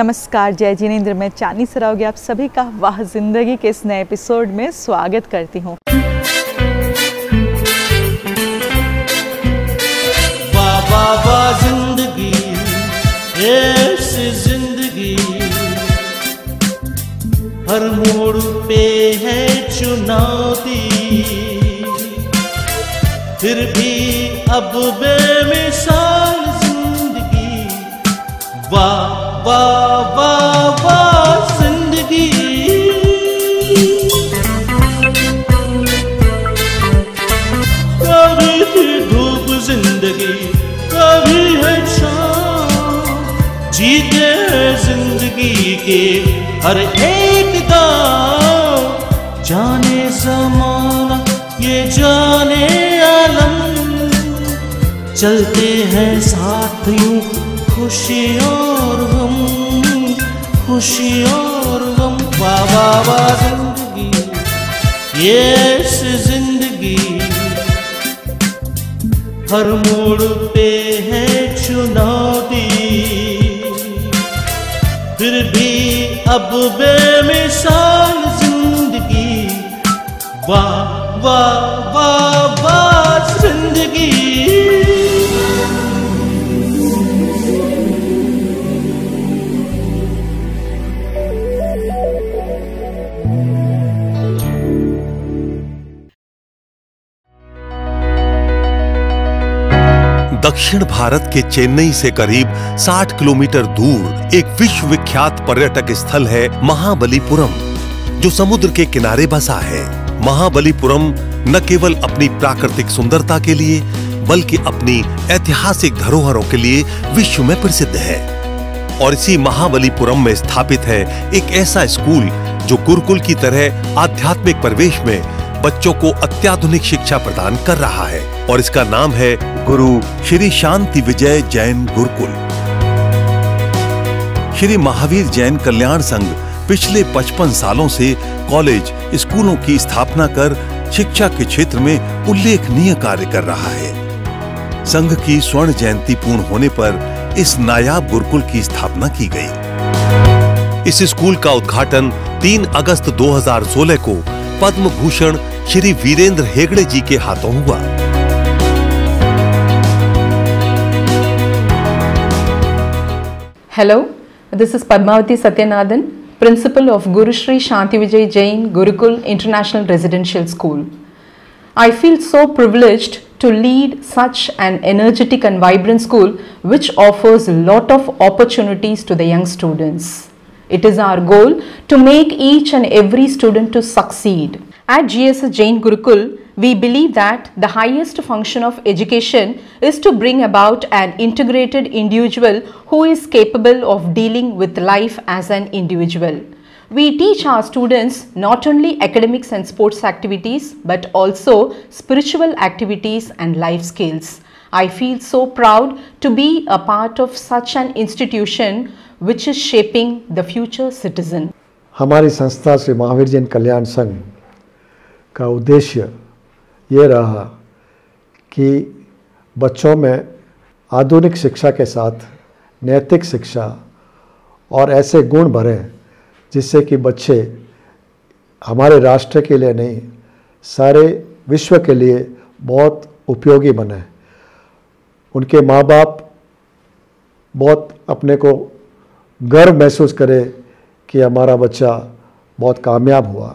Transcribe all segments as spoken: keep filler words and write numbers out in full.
नमस्कार, जय जिनेंद्र। मैं चांदनी सरावगी आप सभी का वाह जिंदगी के इस नए एपिसोड में स्वागत करती हूँ। वाह वाह वाह जिंदगी, ऐसी जिंदगी, हर मोड़ पे है चुनौती, फिर भी अब बेमिसाल जिंदगी। वाह वाह वाह वाह जिंदगी। कभी थी धूप जिंदगी, कभी है शाम, जीते हैं जिंदगी के हर एक दाव। जाने ज़माना ये जाने आलम, चलते हैं साथ यूं खुशी और गम, खुशी और गम। वाह वाह वाह जिंदगी, ये ऐसी जिंदगी, हर मोड़ पे है चुनौती, फिर भी अब बेमिसाल जिंदगी। वाह वाह वाह वाह जिंदगी। दक्षिण भारत के चेन्नई से करीब साठ किलोमीटर दूर एक विश्व विख्यात पर्यटक स्थल है महाबलीपुरम, जो समुद्र के किनारे बसा है। महाबलीपुरम न केवल अपनी प्राकृतिक सुंदरता के लिए बल्कि अपनी ऐतिहासिक धरोहरों के लिए विश्व में प्रसिद्ध है। और इसी महाबलीपुरम में स्थापित है एक ऐसा स्कूल जो गुरुकुल की तरह आध्यात्मिक परिवेश में बच्चों को अत्याधुनिक शिक्षा प्रदान कर रहा है, और इसका नाम है गुरु श्री शांति विजय जैन गुरुकुल। श्री महावीर जैन कल्याण संघ पिछले पचपन सालों से कॉलेज, स्कूलों की स्थापना कर शिक्षा के क्षेत्र में उल्लेखनीय कार्य कर रहा है। संघ की स्वर्ण जयंती पूर्ण होने पर इस नायाब गुरुकुल की स्थापना की गई। इस स्कूल का उद्घाटन तीन अगस्त दो हज़ार सोलह को पद्म भूषण श्री वीरेंद्र हेगड़े जी के हाथों हुआ। Hello, this is Padmavati Satyanathan, Principal of Guru Shri Shanti Vijay Jain Gurukul International Residential School. I feel so privileged to lead such an energetic and vibrant school which offers a lot of opportunities to the young students. It is our goal to make each and every student to succeed. At G S S Jain Gurukul, we believe that the highest function of education is to bring about an integrated individual who is capable of dealing with life as an individual. We teach our students not only academics and sports activities but also spiritual activities and life skills. I feel so proud to be a part of such an institution which is shaping the future citizen. हमारी संस्था श्री महावीर जैन कल्याण संघ का उद्देश्य ये रहा कि बच्चों में आधुनिक शिक्षा के साथ नैतिक शिक्षा और ऐसे गुण भरें जिससे कि बच्चे हमारे राष्ट्र के लिए नहीं, सारे विश्व के लिए बहुत उपयोगी बने। उनके माँ बाप बहुत अपने को गर्व महसूस करे कि हमारा बच्चा बहुत कामयाब हुआ।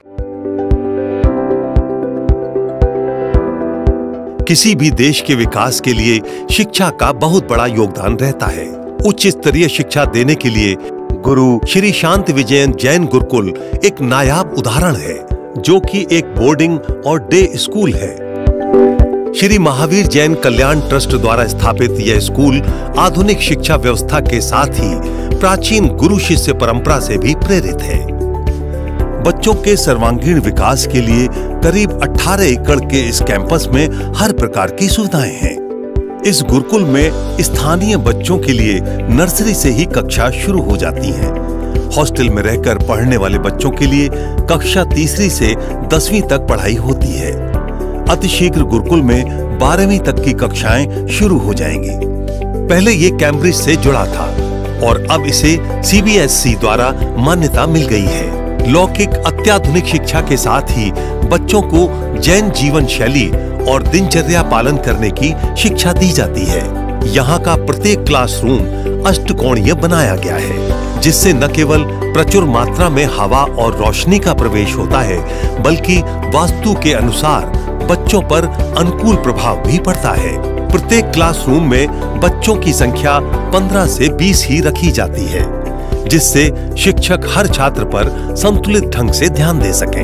किसी भी देश के विकास के लिए शिक्षा का बहुत बड़ा योगदान रहता है। उच्च स्तरीय शिक्षा देने के लिए गुरु श्री शांति विजयन जैन गुरुकुल एक नायाब उदाहरण है, जो कि एक बोर्डिंग और डे स्कूल है। श्री महावीर जैन कल्याण ट्रस्ट द्वारा स्थापित यह स्कूल आधुनिक शिक्षा व्यवस्था के साथ ही प्राचीन गुरु शिष्य परंपरा से भी प्रेरित है। बच्चों के सर्वांगीण विकास के लिए करीब अठारह एकड़ के इस कैंपस में हर प्रकार की सुविधाएं हैं। इस गुरुकुल में स्थानीय बच्चों के लिए नर्सरी से ही कक्षा शुरू हो जाती हैं। हॉस्टल में रहकर पढ़ने वाले बच्चों के लिए कक्षा तीसरी से दसवीं तक पढ़ाई होती है। अतिशीघ्र गुरुकुल में बारहवीं तक की कक्षाएं शुरू हो जाएंगी। पहले ये कैम्ब्रिज से जुड़ा था, और अब इसे सी बी एस ई द्वारा मान्यता मिल गई है। लौकिक अत्याधुनिक शिक्षा के साथ ही बच्चों को जैन जीवन शैली और दिनचर्या पालन करने की शिक्षा दी जाती है। यहाँ का प्रत्येक क्लासरूम अष्टकोणीय बनाया गया है, जिससे न केवल प्रचुर मात्रा में हवा और रोशनी का प्रवेश होता है, बल्कि वास्तु के अनुसार बच्चों पर अनुकूल प्रभाव भी पड़ता है। प्रत्येक क्लासरूम में बच्चों की संख्या पंद्रह से बीस ही रखी जाती है, जिससे शिक्षक हर छात्र पर संतुलित ढंग से ध्यान दे सकें।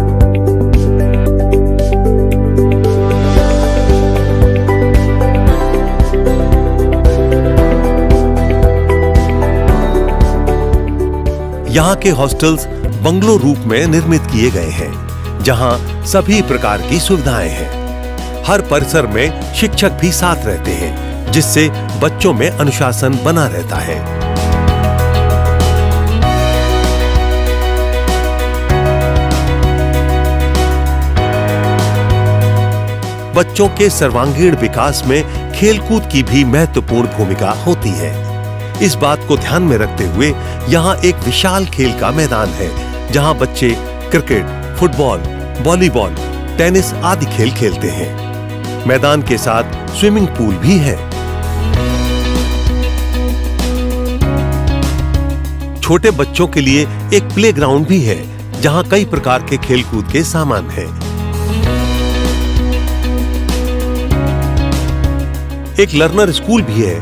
यहाँ के हॉस्टल्स बंगलो रूप में निर्मित किए गए हैं, जहाँ सभी प्रकार की सुविधाएं हैं। हर परिसर में शिक्षक भी साथ रहते हैं, जिससे बच्चों में अनुशासन बना रहता है। बच्चों के सर्वांगीण विकास में खेलकूद की भी महत्वपूर्ण भूमिका होती है। इस बात को ध्यान में रखते हुए यहाँ एक विशाल खेल का मैदान है, जहाँ बच्चे क्रिकेट, फुटबॉल, वॉलीबॉल, टेनिस आदि खेल खेलते हैं। मैदान के साथ स्विमिंग पूल भी है। छोटे बच्चों के लिए एक प्लेग्राउंड भी है, जहाँ कई प्रकार के खेलकूद के सामान हैं। एक लर्नर स्कूल भी है।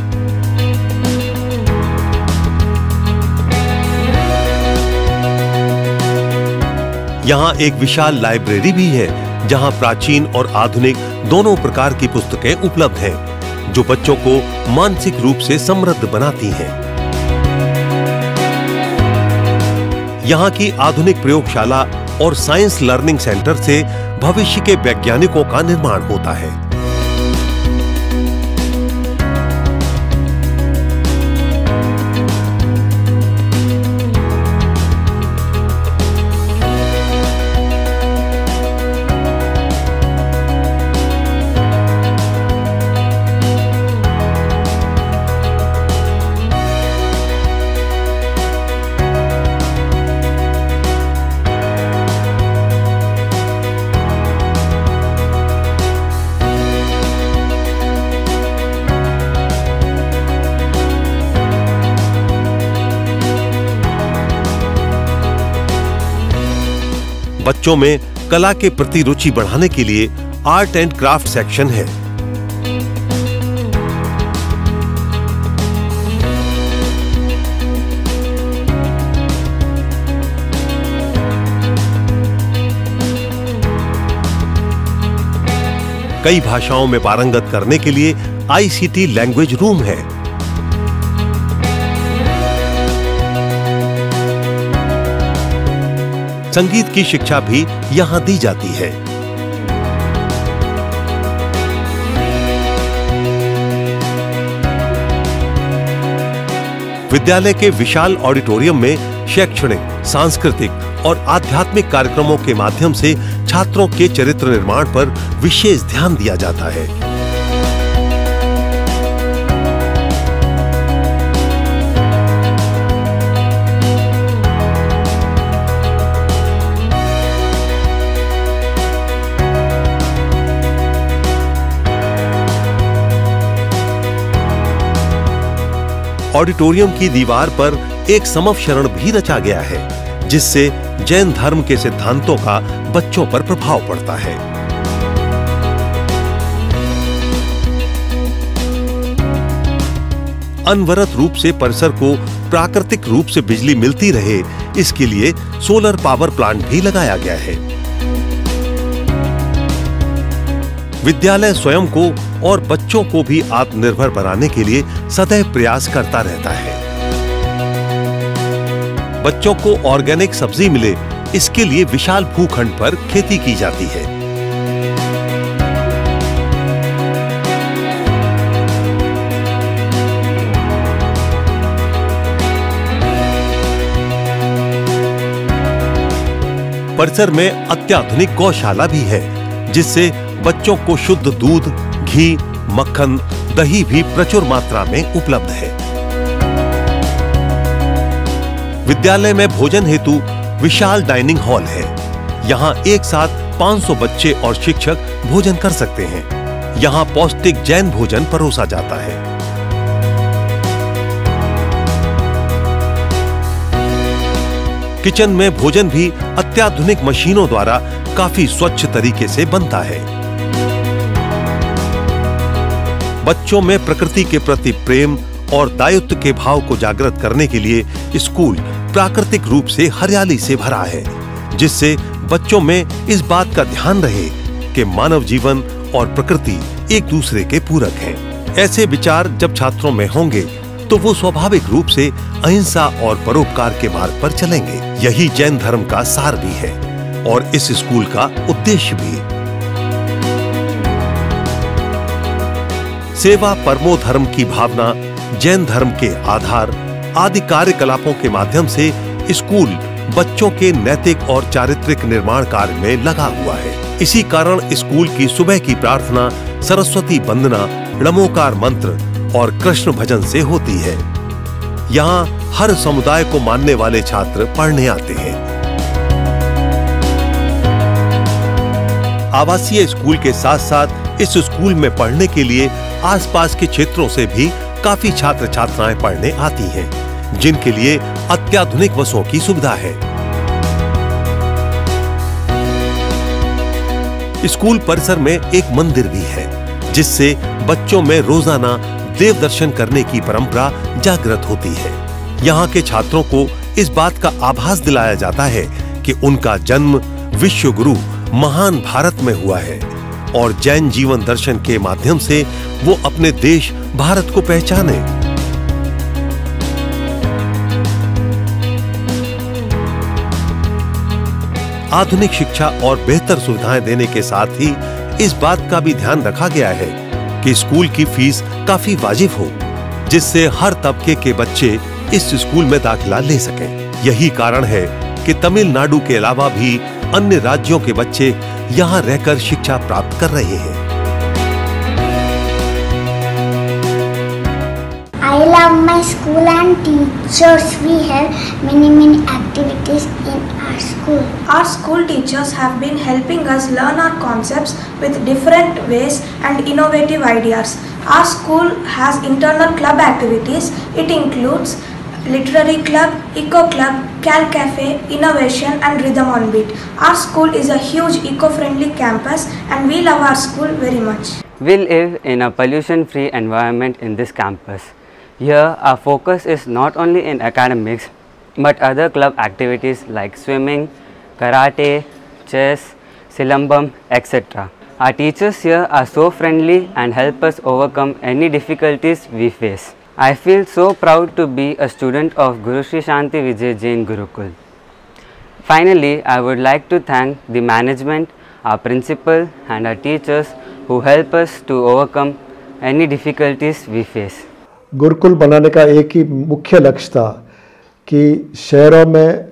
यहाँ एक विशाल लाइब्रेरी भी है, जहाँ प्राचीन और आधुनिक दोनों प्रकार की पुस्तकें उपलब्ध हैं, जो बच्चों को मानसिक रूप से समृद्ध बनाती हैं। यहाँ की आधुनिक प्रयोगशाला और साइंस लर्निंग सेंटर से भविष्य के वैज्ञानिकों का निर्माण होता है। बच्चों में कला के प्रति रुचि बढ़ाने के लिए आर्ट एंड क्राफ्ट सेक्शन है। कई भाषाओं में पारंगत करने के लिए I C T language room है। संगीत की शिक्षा भी यहां दी जाती है। विद्यालय के विशाल ऑडिटोरियम में शैक्षणिक, सांस्कृतिक और आध्यात्मिक कार्यक्रमों के माध्यम से छात्रों के चरित्र निर्माण पर विशेष ध्यान दिया जाता है। ऑडिटोरियम की दीवार पर एक समवशरण भी रचा गया है, जिससे जैन धर्म के सिद्धांतों का बच्चों पर प्रभाव पड़ता है। अनवरत रूप से परिसर को प्राकृतिक रूप से बिजली मिलती रहे, इसके लिए सोलर पावर प्लांट भी लगाया गया है। विद्यालय स्वयं को और बच्चों को भी आत्मनिर्भर बनाने के लिए सदैव प्रयास करता रहता है। बच्चों को ऑर्गेनिक सब्जी मिले, इसके लिए विशाल भूखंड पर खेती की जाती है। परिसर में अत्याधुनिक गौशाला भी है, जिससे बच्चों को शुद्ध दूध, घी, मक्खन, दही भी प्रचुर मात्रा में उपलब्ध है। विद्यालय में भोजन हेतु विशाल डाइनिंग हॉल है। यहाँ एक साथ पाँच सौ बच्चे और शिक्षक भोजन कर सकते हैं। यहाँ पौष्टिक जैन भोजन परोसा जाता है। किचन में भोजन भी अत्याधुनिक मशीनों द्वारा काफी स्वच्छ तरीके से बनता है। बच्चों में प्रकृति के प्रति प्रेम और दायित्व के भाव को जागृत करने के लिए स्कूल प्राकृतिक रूप से हरियाली से भरा है, जिससे बच्चों में इस बात का ध्यान रहे कि मानव जीवन और प्रकृति एक दूसरे के पूरक हैं। ऐसे विचार जब छात्रों में होंगे तो वो स्वाभाविक रूप से अहिंसा और परोपकार के मार्ग पर चलेंगे। यही जैन धर्म का सार भी है और इस स्कूल का उद्देश्य भी। सेवा परमो धर्म की भावना जैन धर्म के आधार आदि कार्यकलापों के माध्यम से स्कूल बच्चों के नैतिक और चारित्रिक निर्माण कार्य में लगा हुआ है। इसी कारण स्कूल की सुबह की प्रार्थना सरस्वती वंदना, नमोकार मंत्र और कृष्ण भजन से होती है। यहाँ हर समुदाय को मानने वाले छात्र पढ़ने आते हैं। आवासीय स्कूल के साथ साथ इस स्कूल में पढ़ने के लिए आसपास के क्षेत्रों से भी काफी छात्र छात्राएं पढ़ने आती हैं, जिनके लिए अत्याधुनिक बसों की सुविधा है। स्कूल परिसर में एक मंदिर भी है, जिससे बच्चों में रोजाना देव दर्शन करने की परंपरा जागृत होती है। यहाँ के छात्रों को इस बात का आभास दिलाया जाता है कि उनका जन्म विश्व गुरु महान भारत में हुआ है और जैन जीवन दर्शन के माध्यम से वो अपने देश भारत को पहचाने। आधुनिक शिक्षा और बेहतर सुविधाएं देने के साथ ही इस बात का भी ध्यान रखा गया है कि स्कूल की फीस काफी वाजिब हो, जिससे हर तबके के बच्चे इस स्कूल में दाखिला ले सकें। यही कारण है कि तमिलनाडु के अलावा भी अन्य राज्यों के बच्चे यहाँ रहकर शिक्षा प्राप्त कर रहे हैं। I love my school and teachers. We have many many activities in our school. Our school teachers have been helping us learn our concepts with different ways and innovative ideas. Our school has internal club activities. It includes Literary Club, Eco Club, Cal Cafe, Innovation and Rhythm on Beat. Our school is a huge eco-friendly campus and we love our school very much. We live in a pollution-free environment in this campus. Here our focus is not only in academics but other club activities like swimming, karate, chess, silambam, et cetera. Our teachers here are so friendly and help us overcome any difficulties we face. I feel so proud to be a student of Guru Shri Shanti Vijay Jain Gurukul. Finally, I would like to thank the management, our principal and our teachers who help us to overcome any difficulties we face. Gurukul बनाने का एक ही मुख्य लक्ष्य था कि शहरों में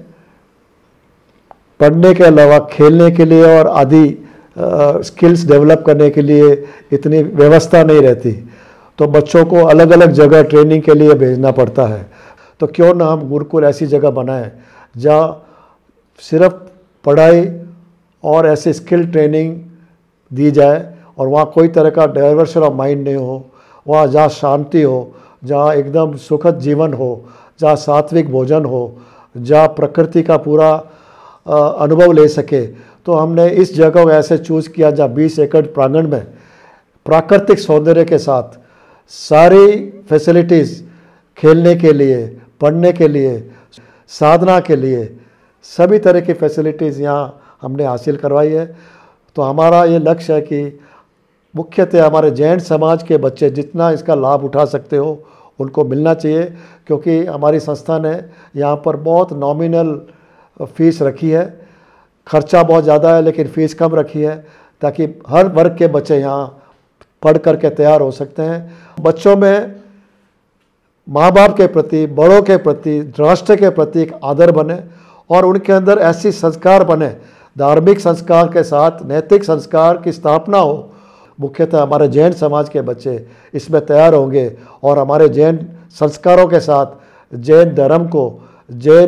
पढ़ने के अलावा खेलने के लिए और आदि स्किल्स डेवलप करने के लिए इतनी व्यवस्था नहीं रहती, तो बच्चों को अलग अलग जगह ट्रेनिंग के लिए भेजना पड़ता है। तो क्यों ना हम गुरुकुल ऐसी जगह बनाएं जहाँ सिर्फ पढ़ाई और ऐसे स्किल ट्रेनिंग दी जाए और वहाँ कोई तरह का डाइवर्शन ऑफ माइंड नहीं हो, वहाँ जहाँ शांति हो, जहाँ एकदम सुखद जीवन हो, जहाँ सात्विक भोजन हो, जहाँ प्रकृति का पूरा अनुभव ले सके। तो हमने इस जगह को ऐसे चूज़ किया जहाँ बीस एकड़ प्रांगण में प्राकृतिक सौंदर्य के साथ सारी फैसिलिटीज़ खेलने के लिए, पढ़ने के लिए, साधना के लिए सभी तरह की फैसिलिटीज़ यहाँ हमने हासिल करवाई है। तो हमारा ये लक्ष्य है कि मुख्यतः हमारे जैन समाज के बच्चे जितना इसका लाभ उठा सकते हो उनको मिलना चाहिए, क्योंकि हमारी संस्था ने यहाँ पर बहुत नॉमिनल फ़ीस रखी है। खर्चा बहुत ज़्यादा है लेकिन फ़ीस कम रखी है ताकि हर वर्ग के बच्चे यहाँ पढ़ कर के तैयार हो सकते हैं। बच्चों में माँ बाप के प्रति, बड़ों के प्रति, राष्ट्र के प्रति एक आदर बने और उनके अंदर ऐसी संस्कार बने, धार्मिक संस्कार के साथ नैतिक संस्कार की स्थापना हो। मुख्यतः हमारे जैन समाज के बच्चे इसमें तैयार होंगे और हमारे जैन संस्कारों के साथ जैन धर्म को, जैन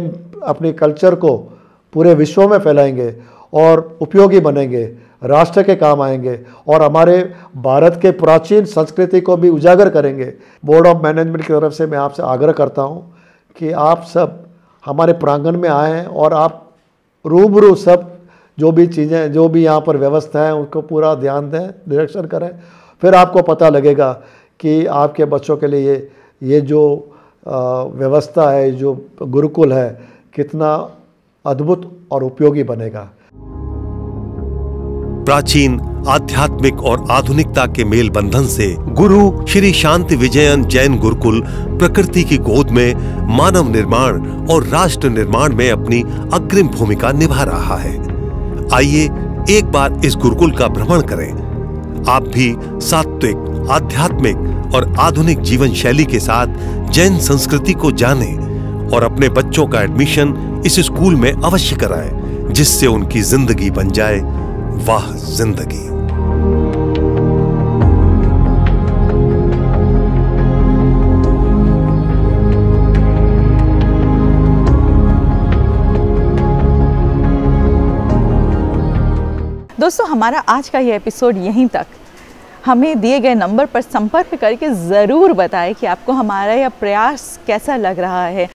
अपनी कल्चर को पूरे विश्व में फैलाएंगे और उपयोगी बनेंगे, राष्ट्र के काम आएंगे और हमारे भारत के प्राचीन संस्कृति को भी उजागर करेंगे। बोर्ड ऑफ मैनेजमेंट की तरफ से मैं आपसे आग्रह करता हूं कि आप सब हमारे प्रांगण में आएँ और आप रूबरू सब जो भी चीज़ें, जो भी यहाँ पर व्यवस्था है उनको पूरा ध्यान दें, निरीक्षण करें। फिर आपको पता लगेगा कि आपके बच्चों के लिए ये ये जो व्यवस्था है, जो गुरुकुल है, कितना अद्भुत और उपयोगी बनेगा। प्राचीन आध्यात्मिक और आधुनिकता के मेल बंधन से गुरु श्री शांति विजयन जैन गुरुकुल प्रकृति की गोद में मानव निर्माण और राष्ट्र निर्माण में अपनी अग्रिम भूमिका निभा रहा है। आइए एक बार इस गुरुकुल का भ्रमण करें। आप भी सात्विक, आध्यात्मिक और आधुनिक जीवन शैली के साथ जैन संस्कृति को जानें और अपने बच्चों का एडमिशन इस स्कूल में अवश्य कराएं, जिससे उनकी जिंदगी बन जाए वाह जिंदगी। दोस्तों, हमारा आज का ये एपिसोड यहीं तक। हमें दिए गए नंबर पर संपर्क करके ज़रूर बताएं कि आपको हमारा यह प्रयास कैसा लग रहा है।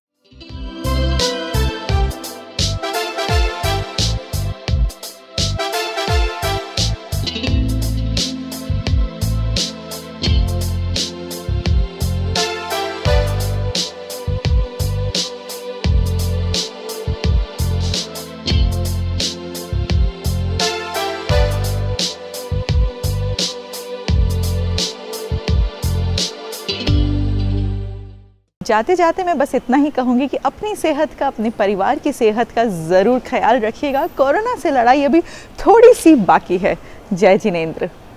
जाते जाते मैं बस इतना ही कहूँगी कि अपनी सेहत का, अपने परिवार की सेहत का ज़रूर ख्याल रखिएगा। कोरोना से लड़ाई अभी थोड़ी सी बाकी है। जय जिनेंद्र।